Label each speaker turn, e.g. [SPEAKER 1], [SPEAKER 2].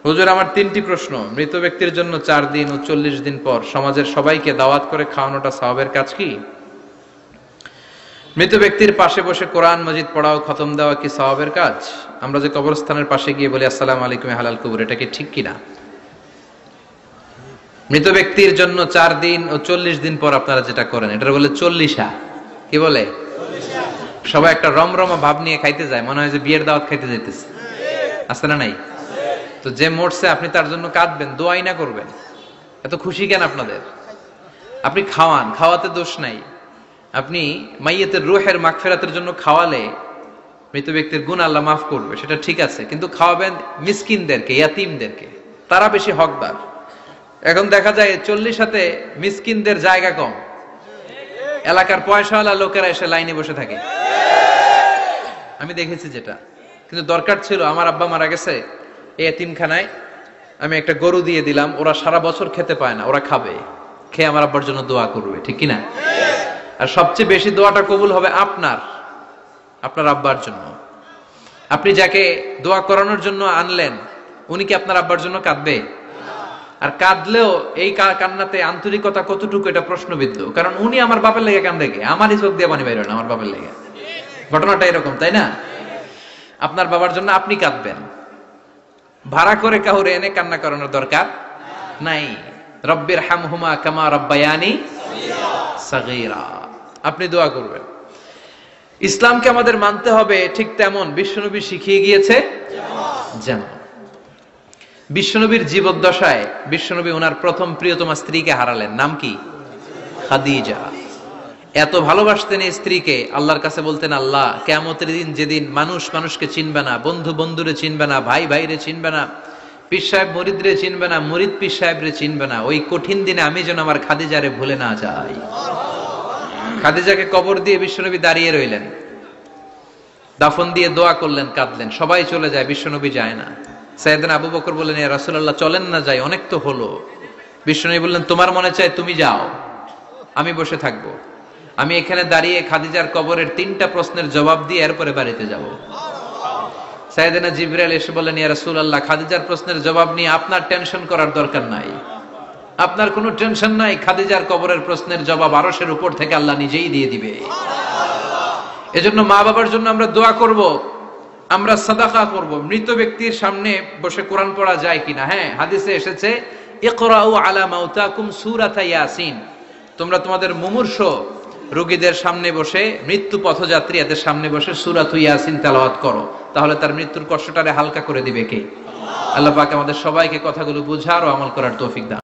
[SPEAKER 1] হুজুর, আমার 3টি প্রশ্ন। মৃত ব্যক্তির জন্য 4 দিন ও 40 দিন পর সমাজের সবাইকে দাওয়াত করে খাওয়ানোটা সওয়াবের কাজ কি? মৃত ব্যক্তির পাশে বসে কোরআন মাজিদ পড়া ও খতম দেওয়া কি সওয়াবের কাজ? আমরা যে কবরস্থানের পাশে গিয়ে বলি আসসালামু আলাইকুম হালাল কবর, এটা কি ঠিক কিনা? মৃত ব্যক্তির জন্য 4 দিন ও 40 দিন পর আপনারা যেটা করেন এটা বলে 40 কি বলে? সবাই একটা রমরমা ভাব নিয়ে খাইতে যায়, মনে হয় যে বিয়ের দাওয়াত খাইতে যাইতেছে। আছে না নাই? তো যে মরছে আপনি তার জন্য কাঁদবেন, দোয়াই না করবেন, এত খুশি কেন আপনাদের? আপনি খাওয়ান, খাওয়াতে দোষ নাই। আপনি মাইয়েতের রূহের মাগফিরাতের জন্য খাওয়ালে মৃত ব্যক্তির গুনাহ আল্লাহ মাফ করবে, সেটা ঠিক আছে, কিন্তু খাওয়াবেন মিসকিনদেরকে, ইয়াতীমদেরকে, তারা বেশি হকদার। এখন দেখা যায় 40 মিসকিনদের জায়গা কম, এলাকার পয়সাওয়ালা লোকেরা এসে লাইনে বসে থাকে, আমি দেখেছি যেটা। কিন্তু দরকার ছিল, আমার আব্বা মারা গেছে, এই এতিমখানায় আমি একটা গরু দিয়ে দিলাম, ওরা সারা বছর খেতে পায় না, ওরা খাবে, খেয়ে আমার আব্বার জন্য দোয়া করবে, ঠিক কিনা? আর সবচেয়ে বেশি দোয়াটা কবুল হবে আপনার আব্বার জন্য। আপনি যাকে দোয়া করানোর জন্য আনলেন, উনি কি আপনার আব্বার জন্য কাঁদবে? আর কাঁদলেও এই কান্নাতে আন্তরিকতা কতটুকু, এটা প্রশ্নবিদ্ধ। কারণ উনি আমার বাপের লেগে কান্দে, আমারই চোখ দিয়ে পানি বাইরে না, আমার বাপের লেগে। ঘটনাটা এরকম, তাই না? আপনার বাবার জন্য আপনি কাঁদবেন, ভাড়া করে কাউরে এনে কান্না করানোর দরকার নাই। রব্বির হামহুমা কামা রাব্বায়ানি সাগীরা, আপনি দোয়া করবেন। ইসলামকে আমাদের মানতে হবে ঠিক তেমন বিশ্বনবী শিখিয়ে গিয়েছে যেমন। বিশ্বনবীর জীবদ্দশায় বিশ্বনবী ওনার প্রথম প্রিয়তমা স্ত্রীকে হারালেন, নাম কি? খাদিজা। এত ভালোবাসতেন এই স্ত্রীকে, আল্লাহর কাছে বলতেন, আল্লাহ কিয়ামতের দিন যেদিন মানুষ মানুষকে চিনবে না, বন্ধু বন্ধুরে চিনবে না, ভাই ভাইরে চিনবে না, পীর সাহেব মুরিদরে চিনবে না, মুরিদ পীর সাহেবরে চিনবে না, ওই কঠিন দিনে আমি যেন আমার খাদিজারে ভুলে না যাই। খাদিজাকে কবর দিয়ে বিশ্বনবী দাঁড়িয়ে রইলেন, দাফন দিয়ে দোয়া করলেন, কাঁদলেন। সবাই চলে যায়, বিশ্বনবী যায় না। সাইয়েদনা আবু বকর বললেন, ইয়া রাসূলুল্লাহ চলেন না যাই, অনেক তো হলো। বিশ্বনবী বললেন, তোমার মনে চায় তুমি যাও, আমি বসে থাকবো। আমি এখানে দাঁড়িয়ে খাদিজার কবরের 3টা প্রশ্নের জবাব দিয়ে এরপরে বাড়িতে যাব। সাইয়েদনা জিবরাইল এসে বললেন, ইয়া রাসূলুল্লাহ খাদিজার প্রশ্নের জবাব নিয়ে আপনার টেনশন করার দরকার নাই, আপনার কোনো টেনশন নাই, খাদিজার কবরের প্রশ্নের জবাব আরশের উপর থেকে আল্লাহ নিজেই দিয়ে দিবে। এজন্য মা বাবার জন্য আমরা দোয়া করব, আমরা সাদাকা করব। মৃত ব্যক্তির সামনে বসে কোরআন পড়া যায় কিনা? হ্যাঁ, হাদিসে এসেছে, ইকরাউ আলা মাউতাকুম সূরাতা ইয়াসিন, তোমরা তোমাদের মুমূর্ষ রোগীদের সামনে বসে, মৃত্যু পথযাত্রী এদের সামনে বসে সূরাতুল ইয়াসিন তেলাওয়াত করো, তাহলে তার মৃত্যুর কষ্টটারে হালকা করে দিবে কে? আল্লাহ পাক আমাদের সবাইকে কথাগুলো বুঝার ও আমল করার তৌফিক দান।